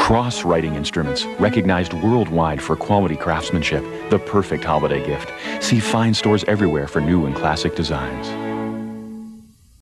Cross writing instruments, recognized worldwide for quality craftsmanship, the perfect holiday gift. See fine stores everywhere for new and classic designs.